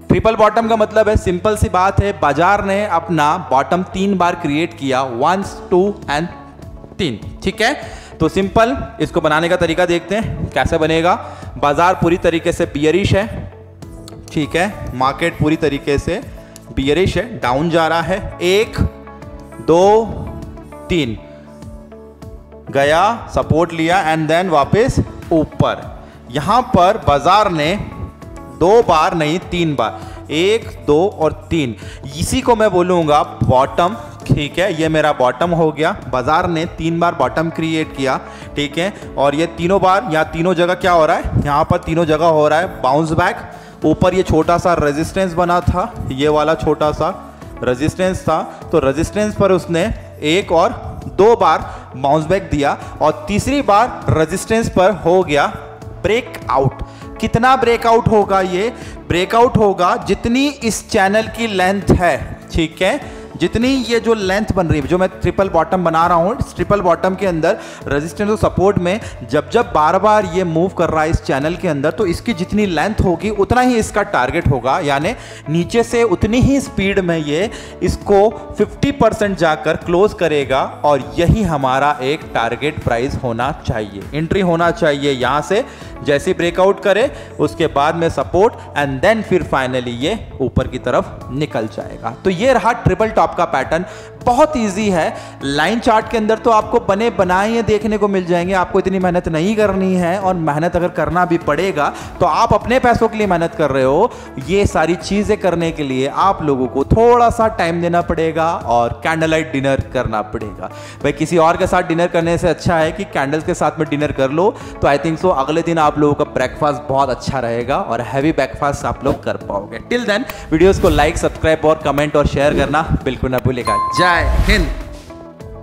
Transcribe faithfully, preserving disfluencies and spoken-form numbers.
Triple bottom का मतलब है, सिंपल सी बात है, बाजार ने अपना बॉटम तीन बार क्रिएट किया, वंस टू एंड तीन, ठीक है। तो सिंपल इसको बनाने का तरीका देखते हैं कैसे बनेगा। बाजार पूरी तरीके से बियरिश है, ठीक है, मार्केट पूरी तरीके से बियरिश है, डाउन जा रहा है, एक दो तीन गया, सपोर्ट लिया एंड देन वापस ऊपर। यहां पर बाजार ने दो बार नहीं तीन बार, एक दो और तीन, इसी को मैं बोलूंगा बॉटम, ठीक है। ये मेरा बॉटम हो गया, बाजार ने तीन बार बॉटम क्रिएट किया, ठीक है। और ये तीनों बार या तीनों जगह क्या हो रहा है, यहाँ पर तीनों जगह हो रहा है बाउंस बैक। ऊपर ये छोटा सा रेजिस्टेंस बना था, ये वाला छोटा सा रेजिस्टेंस था, तो रेजिस्टेंस पर उसने एक और दो बार बाउंस बैक दिया और तीसरी बार रेजिस्टेंस पर हो गया ब्रेकआउट। कितना ब्रेकआउट होगा, ये ब्रेकआउट होगा जितनी इस चैनल की लेंथ है, ठीक है, जितनी ये जो लेंथ बन रही है, जो मैं ट्रिपल बॉटम बना रहा हूँ, इस ट्रिपल बॉटम के अंदर रेजिस्टेंस और सपोर्ट में जब जब बार बार ये मूव कर रहा है इस चैनल के अंदर, तो इसकी जितनी लेंथ होगी उतना ही इसका टारगेट होगा, यानी नीचे से उतनी ही स्पीड में ये इसको फिफ्टी परसेंट जाकर क्लोज करेगा और यही हमारा एक टारगेट प्राइस होना चाहिए, एंट्री होना चाहिए। यहाँ से जैसे ब्रेकआउट करे उसके बाद में सपोर्ट एंड देन फिर फाइनली ये ऊपर की तरफ निकल जाएगा। तो ये रहा ट्रिपल टॉप का पैटर्न, बहुत इजी है। लाइन चार्ट के अंदर तो आपको बने बनाए देखने को मिल जाएंगे, आपको इतनी मेहनत नहीं करनी है, और मेहनत अगर करना भी पड़ेगा तो आप अपने पैसों के लिए मेहनत कर रहे हो, ये सारी चीजें करने के लिए आप लोगों को थोड़ा सा टाइम देना पड़ेगा और कैंडल लाइट डिनर करना पड़ेगा। भाई किसी और के साथ डिनर करने से अच्छा है कि कैंडल्स के साथ में डिनर कर लो, तो आई थिंक सो अगले दिन आप लोगों का ब्रेकफास्ट बहुत अच्छा रहेगा और हैवी ब्रेकफास्ट आप लोग कर पाओगे। टिल देन वीडियोस को लाइक, सब्सक्राइब और कमेंट और शेयर करना बिल्कुल ना भूलिएगा। जय हिंद।